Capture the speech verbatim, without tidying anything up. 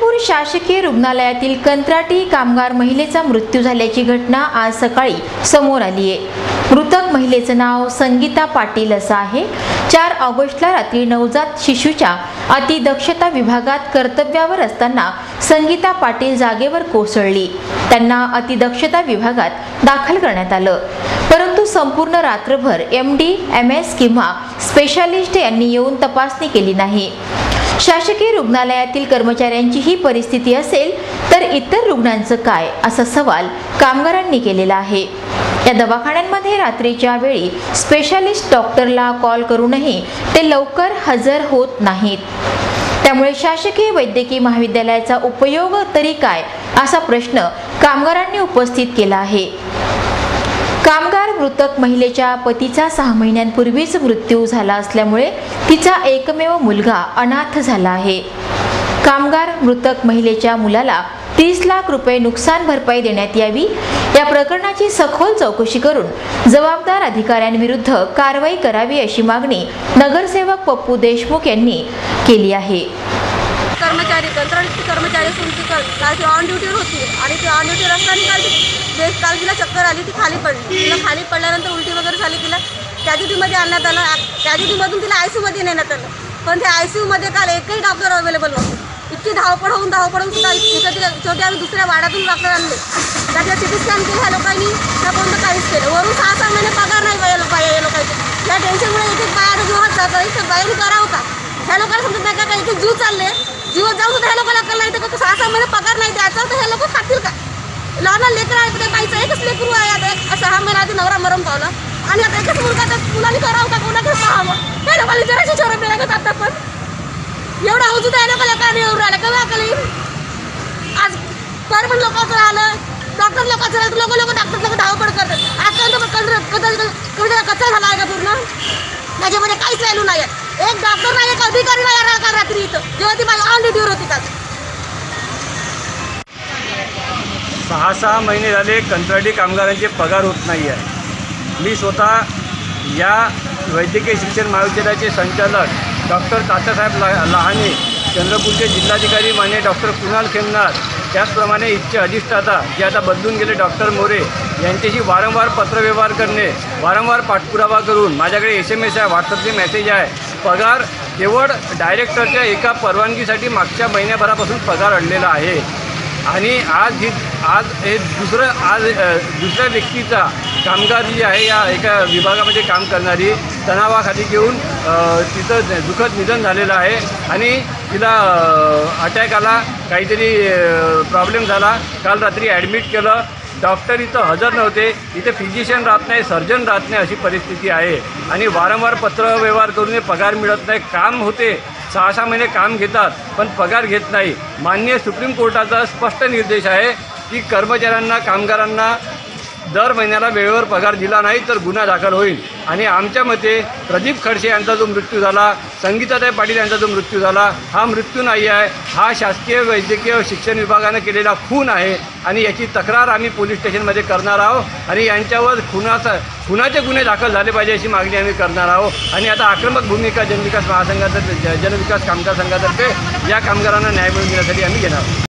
चंद्रपूर शासकीय रुग्णालयातील कंत्राटी कामगार महिलेचा मृत्यू झाल्याची घटना आज सकाळी समोर आली आहे। मृतक महिलेचं नाव संगीता पाटील असं आहे। चार ऑगस्टला रात्री नवजात शिशूच्या अतिदक्षता विभागात कर्तव्यावर असताना संगीता पाटील जागेवर कोसळली। त्यांना अतिदक्षता विभागात दाखल करण्यात आलं, परंतु संपूर्ण रात्रभर एम डी एम एस किंवा स्पेशालिस्ट यांनी येऊन तपासणी केली नाही। शासकीय रुग्णालयातील कर्मचाऱ्यांची ही परिस्थिती असेल तर इतर रुग्णांचं काय, असा सवाल कामगारांनी केलेला आहे। या दवाखान्यांमध्ये रात्रीच्या वेळी स्पेशालिस्ट डॉक्टरला कॉल करूनही ते लवकर हजर होत नाहीत। त्यामुळे शासकीय वैद्यकीय महाविद्यालयाचा उपयोग तरी काय, असा प्रश्न कामगारांनी उपस्थित केला आहे। कामगार मृतक महिलेच्या पतीचा सहा महिन्यांपूर्वीच मृत्यू झाला असल्यामुळे तिचा एकमेव मुलगा अनाथ झाला आहे। कामगार मृतक महिलेच्या मुलाला तीस लाख रुपये नुकसान भरपाई देण्यात यावी, या प्रकरणाची सखोल चौकशी करून जबाबदार अधिकाऱ्यांविरुद्ध कारवाई करावी, अशी मागणी नगरसेवक पप्पू देशमुख यांनी केली आहे। कर्मचारी कंत्राटी कर्मचारी असून ती काल ती ऑन ड्युटीवर होती आणि ती ऑन ड्युटीवर असताना काल ती काल तिला चक्कर आली, ती खाली पडली। तिला खाली पडल्यानंतर उलटी वगैरे झाली, तिला कॅज्युटीमध्ये आणण्यात आलं। कॅज्युटीमधून तिला आय सी यूमध्ये नेण्यात आलं, पण त्या आय सी यूमध्ये काल एकही डॉक्टर अवेलेबल नव्हते। इतकी धावपळ होऊन धावपळ होऊन सुद्धा इथं तिला शेवटी आम्ही दुसऱ्या वाड्यातून डॉक्टर आणले, त्याच्या सिटी स्कॅन केलं ह्या लोकांनी, त्यापर्यंत काहीच केलं। वरून सहा सहा महिने पगार नाही बाया लोक या लोकांचे। या टेन्शनमुळे एक एक बाया जीवात जातं, इथं बाहेर करावं का? ह्या लोकांना समजत नाही का काही इथे जीव चालले, जीवात जाऊन सुद्धा ह्या लोकांना अक्कल नाही, तर सहा सहा महिने पगार नाही द्यायचा, तर हे लोक खातील का? लहान लेकर आहे, त्या बाईचं एकच लेकरू आहे, आता सहा महिना आधी नवरा मरण पावला आणि आता एकच मुलगा, तर मुलांनी करावं का? कोणाकडे पाहावं? हे लोकांना जराशी चोरं मिळालं का? आता पण एवढा अवजूद आहे लोकांना का नाही एवढं राहिलं का? अक्कल येईल आज परमन लोकांचं राहिलं, डॉक्टर लोकांचं राहिलं, लोक लोक डॉक्टर लोक धावपळ करतात। आजपर्यंत कचरा झाला आहे का पूर्ण? त्याच्यामध्ये काहीच व्हॅल्यू नाही आहे। एक डॉक्टर नाही, एक अधिकारी नाही राहिला का रात्री इथं, जेव्हा ती बाई ऑन ड्युटीवर होती का? सहा सहा महिने झाले कंत्राटी कामगारांचे पगार होत नाही आहे। मी स्वतः या वैद्यकीय शिक्षण महाविद्यालयाचे संचालक डॉक्टर तात्यासाहेब ला लहाने, चंद्रपूरचे जिल्हाधिकारी मान्य डॉक्टर कुणाल खेमनार, त्याचप्रमाणे इथचे अधिष्ठाता जे आता बदलून गेले डॉक्टर मोरे, यांच्याशी वारंवार पत्रव्यवहार करणे, वारंवार पाठपुरावा करून माझ्याकडे एस एम एस आहे, व्हॉट्सअपचे मेसेज आहे। पगार केवळ डायरेक्टरच्या एका परवानगीसाठी मागच्या महिन्याभरापासून पगार अडलेला आहे आणि आज ही आज हे दुसरं आज दुसऱ्या व्यक्तीचा कामगार जी आहे या एका विभागामध्ये काम करणारी तणावाखाली घेऊन तिचं दुःखद निधन झालेलं आहे आणि तिला अटॅक आला, काहीतरी प्रॉब्लेम झाला। काल रात्री ॲडमिट केलं, डॉक्टर इथं हजर नव्हते, इथे फिजिशियन राहत नाही, सर्जन राहत नाही, अशी परिस्थिती आहे आणि वारंवार पत्रव्यवहार करून पगार मिळत नाही। काम होते, सहा सहा महिने काम घेतात पण पगार घेत नाही। माननीय सुप्रीम कोर्टाचा स्पष्ट निर्देश आहे की कर्मचाऱ्यांना, कामगारांना दर महिन्याला वेळेवर पगार दिला नाही तर गुन्हा दाखल होईल आणि आमच्या मते प्रदीप खडसे यांचा जो मृत्यू झाला, संगीताताई पाटील यांचा जो मृत्यू झाला, हा मृत्यू नाही आहे, हा शासकीय वैद्यकीय शिक्षण विभागानं केलेला खून आहे आणि याची तक्रार आम्ही पोलीस स्टेशनमध्ये करणार आहोत आणि यांच्यावर खुनाचा खुनाचे गुन्हे दाखल झाले पाहिजे अशी मागणी आम्ही करणार आहोत आणि आता आक्रमक भूमिका जनविकास महासंघातर्फे जनविकास कामगार संघातर्फे या कामगारांना न्याय मिळवून देण्यासाठी आम्ही घेणार आहोत।